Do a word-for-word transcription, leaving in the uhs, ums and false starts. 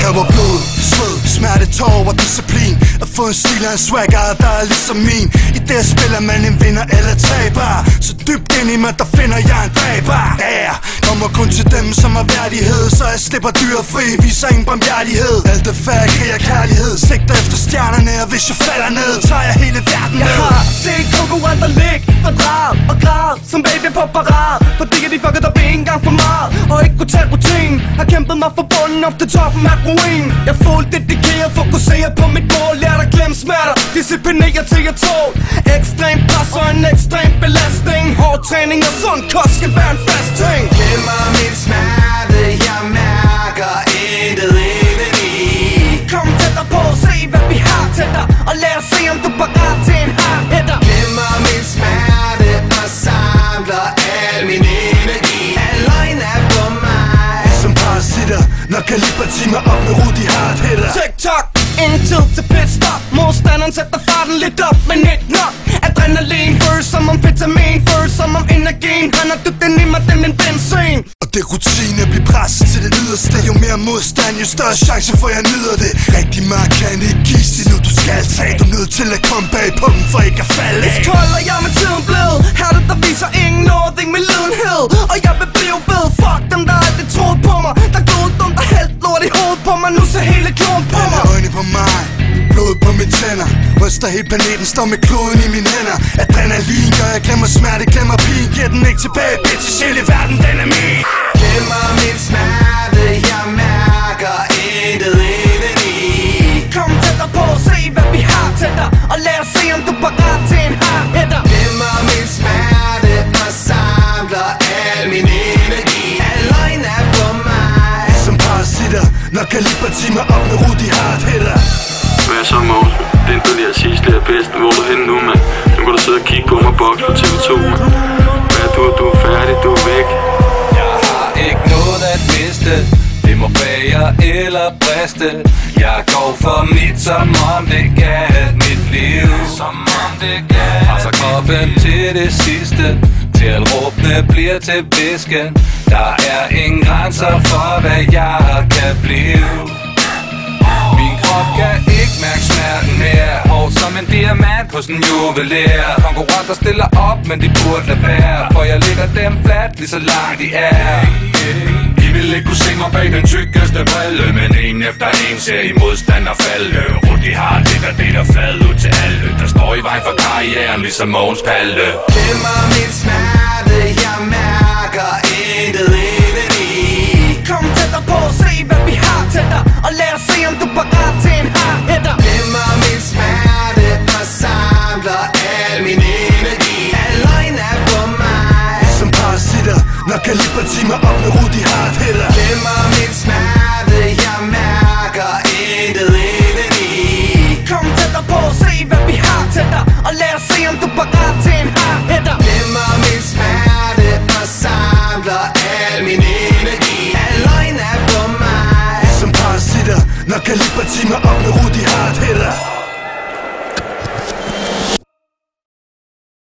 kræver blod, sved, smerte, tår og disciplin. At få en stil og en swagger, der er ligesom min. I det spiller man en vinder eller taber. Så dybt ind i mig, der finder jeg en dræber. Der kommer kun til dem, som har værdighed. Så jeg slipper dyret fri, viser ingen barmhjertighed. Alt er færd, krig og kærlighed. Sigter efter stjernerne, og hvis jeg falder ned, tager jeg hele verden ned. Jeg har set konkurrenter ligge for drag og grad som baby på parade. Fordi de fuckede op en gang for meget og ikke kunne tage rutin. Har kæmpet mig for bunden op til toppen af ruin. Jeg er fuldt dedikeret, fokuserer på mit mål. Lært at glemme smerter, disciplinerer til jeg tål. Ekstrem pres og en ekstrem belastning. Hård træning og sund kost skal være en fast ting. Glemmer min smerte, jeg mærker intet indeni. Kom tættere på, se hvad vi har til dig, og lad os se om du er parat til en hard hitter. Glemmer min smerte og samler al min energi. Al løgn er på mig som parasitter, når kalibertimer op med Rudi hard hitter. TikTok, ingen tid til pitstop. Modstanderen sætter farten lidt op, men ikke nok. Adrenalin føles som om vitamin, føles som om energien. Han har dybt ind i mig, den en benzin. Og det er rutine at blive presset til det yderste. Jo mere modstand, jo større chance for jeg nyder det. Rigtig meget kan ikke gives det nu, du skal tage. Du er nødt til at komme bag på dem, for ikke at falde af. Iskold og jeg med tiden blevet herre, der viser ingen nåding med lidenhed. Og jeg vil blive ved, fuck dem der aldrig troede på mig. Der gået dumt og hældt lort i hovedet på mig. Nu ser hele kloden på mig. Øjne på mig, blod på mine tænder. Ryster hele planeten, står med kloden i mine hænder. Adrenalin gør jeg glemmer smerte, glemmer pigen. Giver den ikke tilbage, bitch, hele verden den er min. Glemmer min smerte, jeg mærker intet indeni. Kom tættere på, se hvad vi har til dig, og lad os se om du er parat til en hard hitter. Glemmer min smerte og samler al min energi. Al løgn er på mig som parasitter, når kalibertimer op med Rudi hard hitter. Hvad så, Mås? Den du lige har sidst er bedst. Hvor er du henne nu, mand? Nu kan du sidde og kigge på mig boks på T V to, mand. Hvad er du? Du er færdig, du er væk. Jeg har ikke noget at miste. Det må bære eller briste. Jeg går for mit, som om det gav mit liv. Som om det gav. Altså kroppen til det sidste, til at råbene bliver til visken. Der er ingen grænser for, hvad jeg kan blive. Min krop kan ikke mærke smerten mere. Hård som en diamant hos en juveler. Konkurrenter stiller op, men de burde lade være. For jeg ligger dem flat, lige så langt de er. I vil ikke kunne se mig bag den tykkeste brille, men en efter en ser I modstander falde. Rudi har det, der deler flad ud til alle, der står i vejen for karrieren, ligesom Mogens Palle. Glemmer min smerte, jeg mærker intet indeni. Kom tættere på, se hvad vi har til dig, og lad os se om du er parat til en hard hitter. Glemmer min smerte og samler al min energi. Al løgn er på mig som parasitter, når kalibertimer op med Rudi hard hitter. Glemmer min smerte, jeg mærker intet indeni. Kom tættere på, se hvad vi har til dig, og lad os se om du er parat til en hard hitter. Glemmer min smerte og samler al min energi. Al løgn er på mig som parasitter, når kalibertimer op med Rudi hard hitter.